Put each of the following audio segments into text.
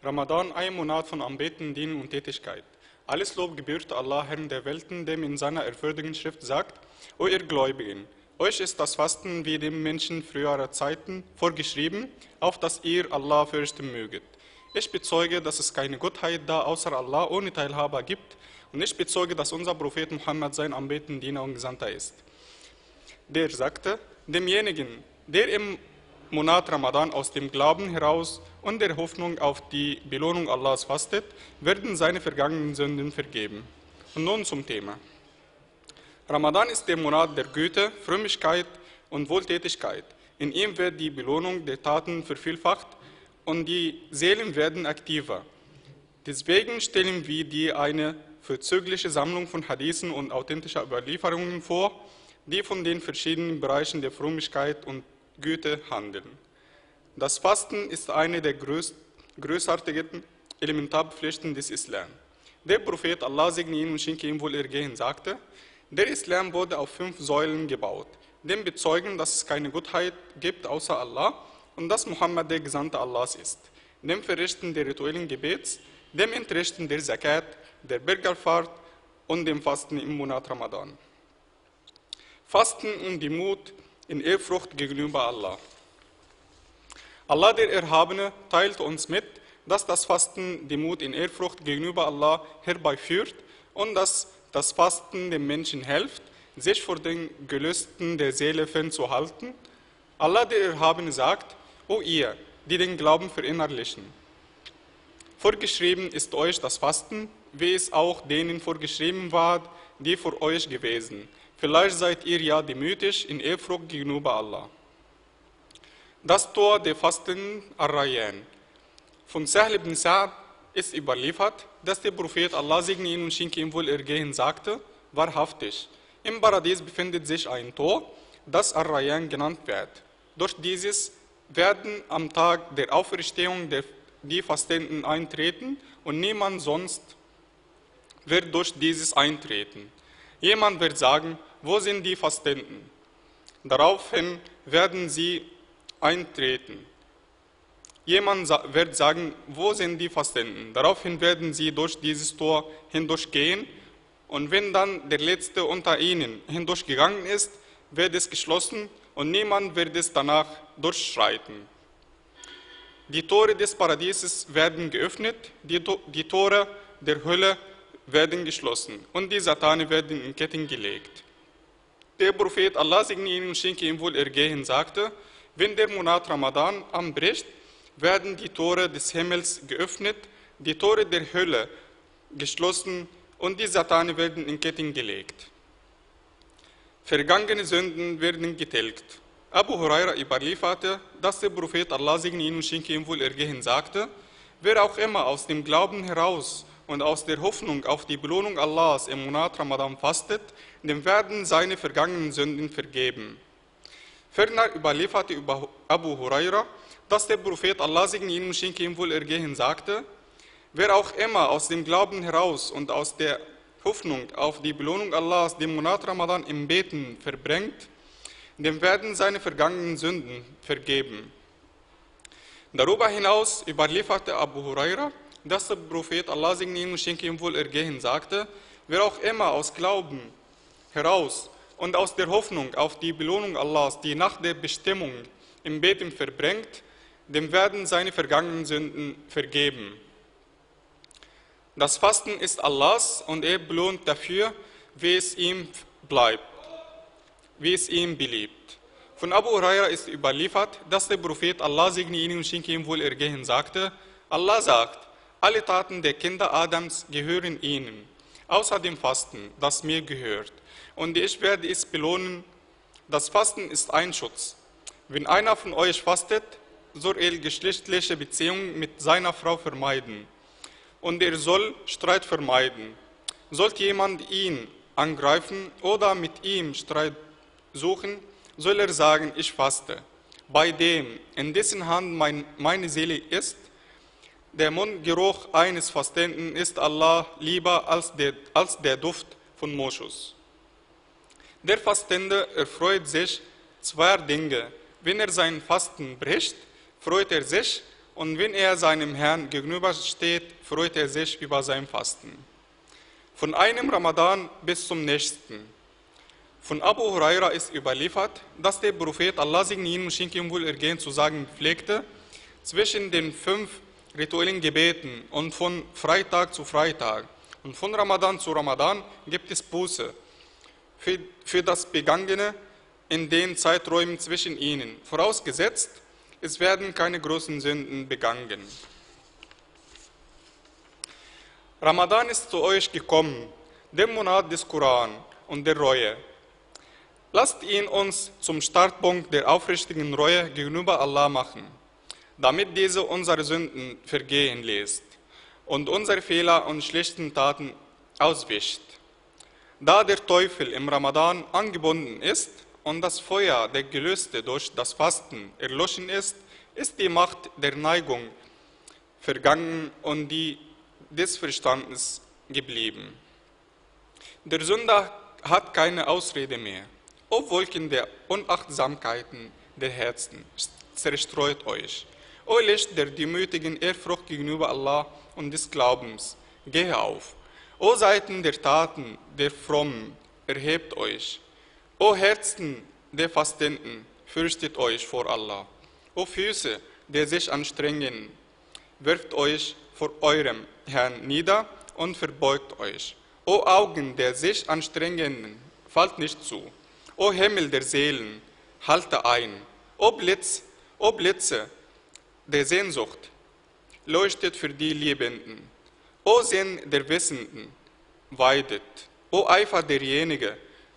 Ramadan, ein Monat von Anbeten, Dienen und Tätigkeit. Alles Lob gebührt Allah, Herrn der Welten, dem in seiner ehrwürdigen Schrift sagt: O ihr Gläubigen, euch ist das Fasten wie dem Menschen früherer Zeiten vorgeschrieben, auf dass ihr Allah fürchten möget. Ich bezeuge, dass es keine Gottheit da außer Allah ohne Teilhaber gibt, und ich bezeuge, dass unser Prophet Muhammad sein Anbeten, Diener und Gesandter ist. Der sagte: Demjenigen, der im Monat Ramadan aus dem Glauben heraus und der Hoffnung auf die Belohnung Allahs fastet, werden seine vergangenen Sünden vergeben. Und nun zum Thema. Ramadan ist der Monat der Güte, Frömmigkeit und Wohltätigkeit. In ihm wird die Belohnung der Taten vervielfacht und die Seelen werden aktiver. Deswegen stellen wir dir eine vorzügliche Sammlung von Hadithen und authentischer Überlieferungen vor, die von den verschiedenen Bereichen der Frömmigkeit und Güte handeln. Das Fasten ist eine der großartigen Elementarbepflichten des Islam. Der Prophet, Allah segne ihn und schenke ihm Wohlergehen, sagte: Der Islam wurde auf 5 Säulen gebaut: dem Bezeugen, dass es keine Gottheit gibt außer Allah und dass Muhammad der Gesandte Allahs ist, dem Verrichten der rituellen Gebets, dem Entrichten der Zakat, der Pilgerfahrt und dem Fasten im Monat Ramadan. Fasten und die Mut in Ehrfurcht gegenüber Allah. Allah, der Erhabene, teilt uns mit, dass das Fasten die Mut in Ehrfurcht gegenüber Allah herbeiführt und dass das Fasten dem Menschen hilft, sich vor den Gelüsten der Seele fernzuhalten. Allah, der Erhabene, sagt: O ihr, die den Glauben verinnerlichen, vorgeschrieben ist euch das Fasten, wie es auch denen vorgeschrieben war, die vor euch gewesen. Vielleicht seid ihr ja demütig in Ehrfurcht gegenüber Allah. Das Tor der Fasten, Ar-Rayyan. Von Sahl ibn Sa'd ist überliefert, dass der Prophet, Allah segne ihn und schenke ihm Wohlergehen, sagte: Wahrhaftig, im Paradies befindet sich ein Tor, das Ar-Rayyan genannt wird. Durch dieses werden am Tag der Auferstehung die Fastenden eintreten und niemand sonst wird durch dieses eintreten. Jemand wird sagen: Wo sind die Fastenden? Daraufhin werden sie eintreten. Jemand wird sagen: Wo sind die Fastenden? Daraufhin werden sie durch dieses Tor hindurchgehen, und wenn dann der Letzte unter ihnen hindurchgegangen ist, wird es geschlossen und niemand wird es danach durchschreiten. Die Tore des Paradieses werden geöffnet, die Tore der Hölle werden geschlossen und die Satane werden in Ketten gelegt. Der Prophet, Allah segne ihn und schenke ihm Wohlergehen, sagte: Wenn der Monat Ramadan anbricht, werden die Tore des Himmels geöffnet, die Tore der Hölle geschlossen und die Satane werden in Ketten gelegt. Vergangene Sünden werden getilgt. Abu Huraira überlieferte, dass der Prophet, Allah segne ihn und schenke ihm Wohlergehen, sagte: Wer auch immer aus dem Glauben heraus und aus der Hoffnung auf die Belohnung Allahs im Monat Ramadan fastet, dem werden seine vergangenen Sünden vergeben. Ferner überlieferte Abu Huraira, dass der Prophet, Allah segne ihn und schenke ihm Wohlergehen, sagte: Wer auch immer aus dem Glauben heraus und aus der Hoffnung auf die Belohnung Allahs den Monat Ramadan im Beten verbringt, dem werden seine vergangenen Sünden vergeben. Darüber hinaus überlieferte Abu Huraira, dass der Prophet, Allah segne ihn und schenke ihm Wohlergehen, sagte: Wer auch immer aus Glauben heraus und aus der Hoffnung auf die Belohnung Allahs die Nacht der Bestimmung im Beten verbringt, dem werden seine vergangenen Sünden vergeben. Das Fasten ist Allahs und er belohnt dafür, wie es ihm beliebt. Von Abu Huraira ist überliefert, dass der Prophet, Allah segne ihn und schenke ihm Wohlergehen, sagte: Allah sagt: Alle Taten der Kinder Adams gehören ihnen, außer dem Fasten, das mir gehört, und ich werde es belohnen. Das Fasten ist ein Schutz. Wenn einer von euch fastet, soll er geschlechtliche Beziehungen mit seiner Frau vermeiden, und er soll Streit vermeiden. Sollte jemand ihn angreifen oder mit ihm Streit suchen, soll er sagen: Ich faste. Bei dem, in dessen Hand meine Seele ist, der Mundgeruch eines Fastenden ist Allah lieber als der Duft von Moschus. Der Fastende erfreut sich zweier Dinge: Wenn er sein Fasten bricht, freut er sich, und wenn er seinem Herrn gegenübersteht, freut er sich über sein Fasten. Von einem Ramadan bis zum nächsten. Von Abu Huraira ist überliefert, dass der Prophet Allah segne ihn und schenke ihm Wohlergehen zu sagen pflegte, zwischen den 5 rituellen Gebeten und von Freitag zu Freitag und von Ramadan zu Ramadan gibt es Buße für das Begangene in den Zeiträumen zwischen ihnen, vorausgesetzt, es werden keine großen Sünden begangen. Ramadan ist zu euch gekommen, der Monat des Koran und der Reue. Lasst ihn uns zum Startpunkt der aufrichtigen Reue gegenüber Allah machen, damit diese unsere Sünden vergehen lässt und unsere Fehler und schlechten Taten auswischt. Da der Teufel im Ramadan angebunden ist und das Feuer der Gelüste durch das Fasten erloschen ist, ist die Macht der Neigung vergangen und die des Verstandes geblieben. Der Sünder hat keine Ausrede mehr. O Wolken der Unachtsamkeiten der Herzen, zerstreut euch. O Licht der demütigen Ehrfurcht gegenüber Allah und des Glaubens, gehe auf. O Seiten der Taten der Frommen, erhebt euch. O Herzen der Fastenden, fürchtet euch vor Allah. O Füße der sich anstrengen, wirft euch vor eurem Herrn nieder und verbeugt euch. O Augen der sich anstrengen, fallt nicht zu. O Himmel der Seelen, halte ein. O Blitze der Sehnsucht, leuchtet für die Liebenden. O Sinn der Wissenden, weidet. O Eifer derjenigen,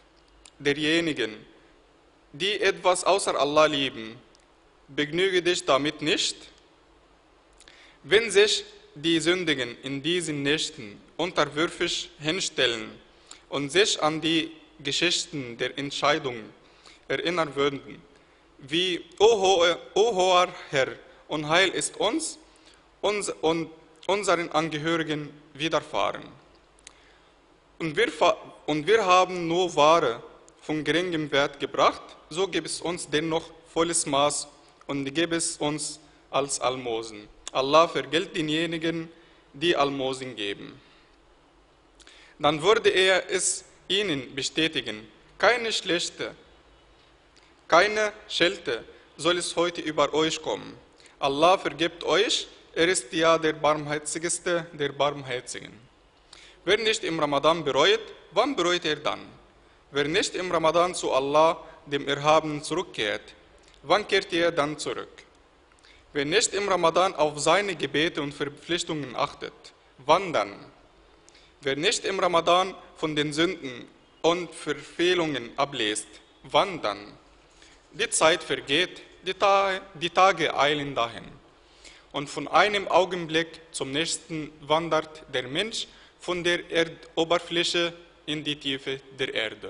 die etwas außer Allah lieben, begnüge dich damit nicht. Wenn sich die Sündigen in diesen Nächten unterwürfig hinstellen und sich an die Geschichten der Entscheidung erinnern würden, wie, O hoher Herr, Unheil ist uns und unseren Angehörigen widerfahren. Und wir haben nur Ware von geringem Wert gebracht, so gib es uns dennoch volles Maß und gib es uns als Almosen. Allah vergilt denjenigen, die Almosen geben. Dann würde er es ihnen bestätigen, keine Schelte soll es heute über euch kommen. Allah vergibt euch, er ist ja der Barmherzigste der Barmherzigen. Wer nicht im Ramadan bereut, wann bereut er dann? Wer nicht im Ramadan zu Allah, dem Erhabenen, zurückkehrt, wann kehrt er dann zurück? Wer nicht im Ramadan auf seine Gebete und Verpflichtungen achtet, wann dann? Wer nicht im Ramadan von den Sünden und Verfehlungen ablässt, wann dann? Die Zeit vergeht, die Tage eilen dahin. Und von einem Augenblick zum nächsten wandert der Mensch von der Erdoberfläche in die Tiefe der Erde.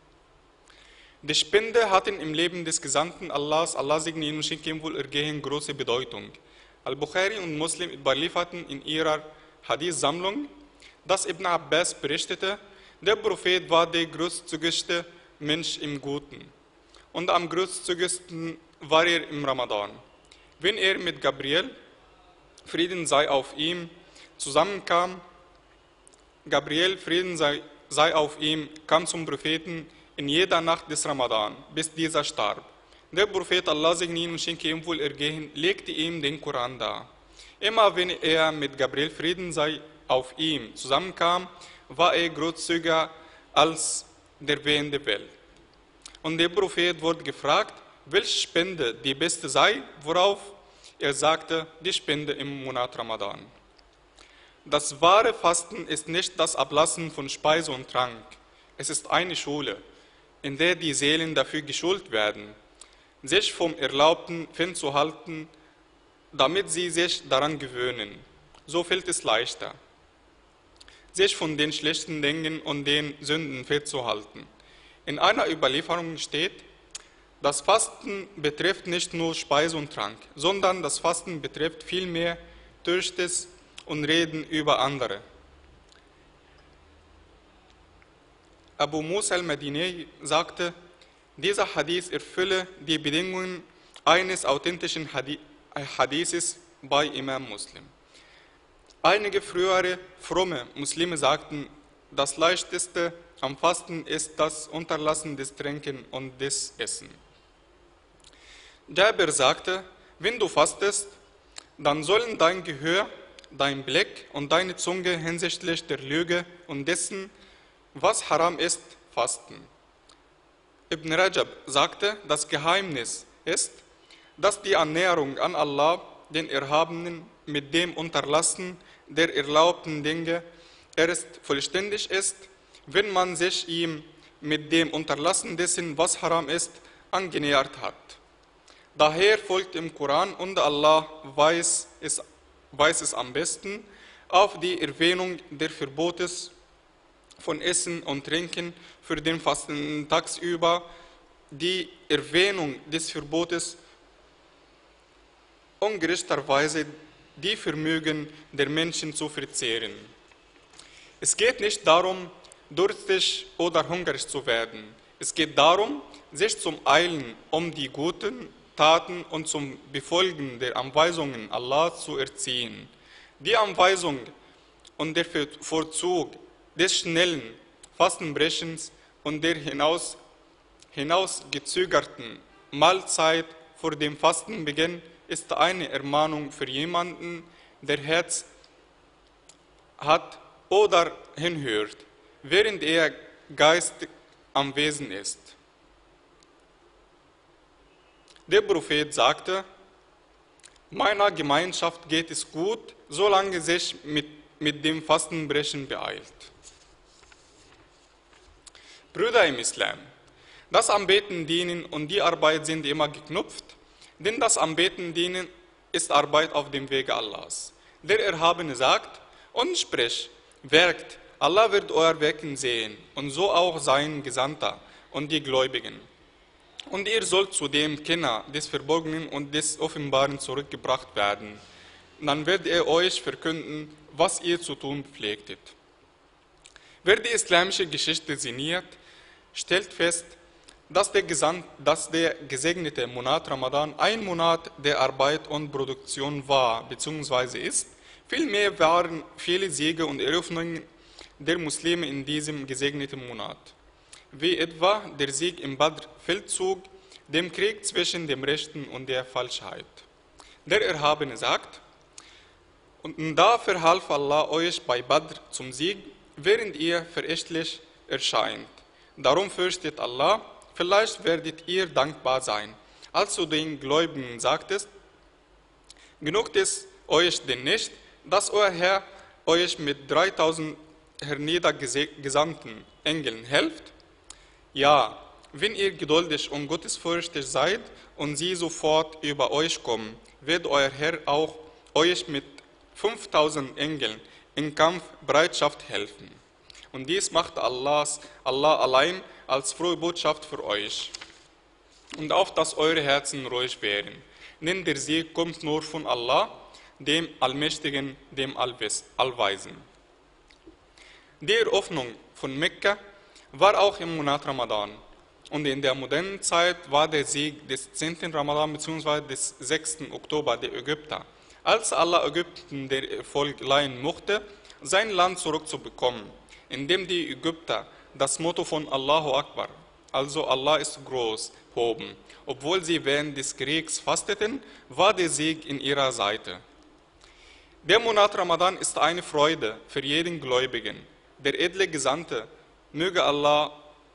Die Spende hatten im Leben des Gesandten Allahs, Allah segne ihn und schenke ihm Wohlergehen, große Bedeutung. Al-Bukhari und Muslim überlieferten in ihrer Hadith-Sammlung, dass Ibn Abbas berichtete, der Prophet war der großzügigste Mensch im Guten. Und am großzügigsten war er im Ramadan. Wenn er mit Gabriel, Frieden sei auf ihm, zusammenkam, Gabriel, Frieden sei auf ihm, kam zum Propheten in jeder Nacht des Ramadan, bis dieser starb. Der Prophet, Allah segne ihn und schenke ihm Wohlergehen, legte ihm den Koran dar. Immer wenn er mit Gabriel, Frieden sei auf ihm, zusammenkam, war er großzügiger als der wehende Welt. Und der Prophet wurde gefragt, welche Spende die beste sei, worauf er sagte, die Spende im Monat Ramadan. Das wahre Fasten ist nicht das Ablassen von Speise und Trank. Es ist eine Schule, in der die Seelen dafür geschult werden, sich vom Erlaubten fernzuhalten, damit sie sich daran gewöhnen. So fällt es leichter, sich von den schlechten Dingen und den Sünden fernzuhalten. In einer Überlieferung steht, das Fasten betrifft nicht nur Speise und Trank, sondern das Fasten betrifft vielmehr Törstes und Reden über andere. Abu Musa al-Madini sagte, dieser Hadith erfülle die Bedingungen eines authentischen Hadithes bei Imam Muslim. Einige frühere fromme Muslime sagten, das Leichteste am Fasten ist das Unterlassen des Trinken und des Essen. Jabir sagte, wenn du fastest, dann sollen dein Gehör, dein Blick und deine Zunge hinsichtlich der Lüge und dessen, was haram ist, fasten. Ibn Rajab sagte, das Geheimnis ist, dass die Annäherung an Allah, den Erhabenen, mit dem Unterlassen der erlaubten Dinge erst vollständig ist, wenn man sich ihm mit dem Unterlassen dessen, was haram ist, angenähert hat. Daher folgt im Koran und Allah weiß es am besten auf die Erwähnung der Verbotes von Essen und Trinken für den Fasten tagsüber, die Erwähnung des Verbotes ungerechterweise die Vermögen der Menschen zu verzehren. Es geht nicht darum, durstig oder hungrig zu werden. Es geht darum, sich zum Eilen um die guten Taten und zum Befolgen der Anweisungen Allah zu erziehen. Die Anweisung und der Vorzug des schnellen Fastenbrechens und der hinausgezögerten Mahlzeit vor dem Fastenbeginn ist eine Ermahnung für jemanden, der Herz hat oder hinhört, während er geistig am Wesen ist. Der Prophet sagte, meiner Gemeinschaft geht es gut, solange sich mit dem Fastenbrechen beeilt. Brüder im Islam, das Anbeten dienen und die Arbeit sind immer geknüpft, denn das Anbeten dienen ist Arbeit auf dem Wege Allahs. Der Erhabene sagt und spricht, werkt, Allah wird euer Wirken sehen und so auch sein Gesandter und die Gläubigen. Und ihr sollt zu dem Kenner des Verborgenen und des Offenbaren zurückgebracht werden. Dann wird er euch verkünden, was ihr zu tun pflegtet. Wer die islamische Geschichte sinniert, stellt fest, dass der gesegnete Monat Ramadan ein Monat der Arbeit und Produktion war bzw. ist. Vielmehr waren viele Siege und Eröffnungen der Muslime in diesem gesegneten Monat, wie etwa der Sieg im Badr-Feldzug, dem Krieg zwischen dem Rechten und der Falschheit. Der Erhabene sagt, und da verhalf Allah euch bei Badr zum Sieg, während ihr verächtlich erscheint. Darum fürchtet Allah, vielleicht werdet ihr dankbar sein. Als du den Gläubigen sagtest, genügt es euch denn nicht, dass euer Herr euch mit 3000 herniedergesandten Engeln hilft? Ja, wenn ihr geduldig und gottesfürchtig seid und sie sofort über euch kommen, wird euer Herr auch euch mit 5000 Engeln in Kampfbereitschaft helfen. Und dies macht Allah allein als frohe Botschaft für euch. Und auf dass eure Herzen ruhig werden. Denn der Sieg kommt nur von Allah, dem Allmächtigen, dem Allweisen. Die Eröffnung von Mekka war auch im Monat Ramadan. Und in der modernen Zeit war der Sieg des 10. Ramadan bzw. des 6. Oktober der Ägypter, als Allah Ägypten der Erfolg leihen mochte, sein Land zurückzubekommen, indem die Ägypter das Motto von Allahu Akbar, also Allah ist groß, hoben. Obwohl sie während des Kriegs fasteten, war der Sieg in ihrer Seite. Der Monat Ramadan ist eine Freude für jeden Gläubigen. Der edle Gesandte, möge Allah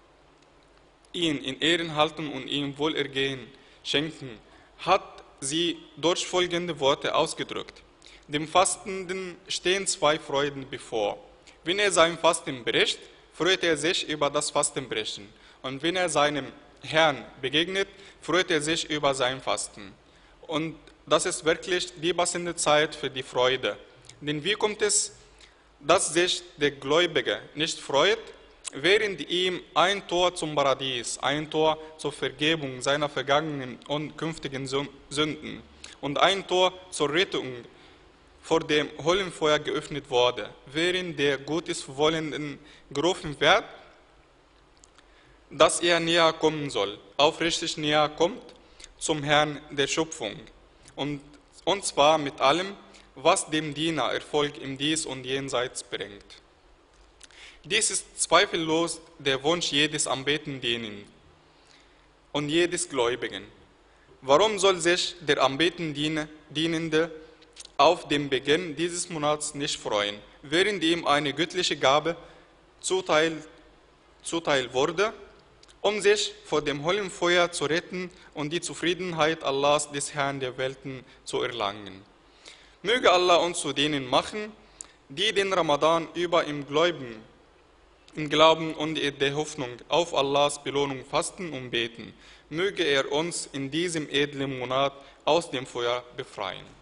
ihn in Ehren halten und ihm Wohlergehen schenken, hat sie durch folgende Worte ausgedrückt. Dem Fastenden stehen zwei Freuden bevor. Wenn er sein Fasten bricht, freut er sich über das Fastenbrechen. Und wenn er seinem Herrn begegnet, freut er sich über sein Fasten. Und das ist wirklich die passende Zeit für die Freude. Denn wie kommt es, dass sich der Gläubige nicht freut, während ihm ein Tor zum Paradies, ein Tor zur Vergebung seiner vergangenen und künftigen Sünden und ein Tor zur Rettung vor dem Höllenfeuer geöffnet wurde, während der Guteswollenden gerufen wird, dass er näher kommen soll, aufrichtig näher kommt zum Herrn der Schöpfung und und zwar mit allem, was dem Diener Erfolg im Dies und Jenseits bringt. Dies ist zweifellos der Wunsch jedes Anbetenden und jedes Gläubigen. Warum soll sich der Anbeten Dienende auf den Beginn dieses Monats nicht freuen, während ihm eine göttliche Gabe zuteil wurde, um sich vor dem Höllenfeuer zu retten und die Zufriedenheit Allahs, des Herrn der Welten, zu erlangen? Möge Allah uns zu denen machen, die den Ramadan über im Glauben und in der Hoffnung auf Allahs Belohnung fasten und beten. Möge er uns in diesem edlen Monat aus dem Feuer befreien.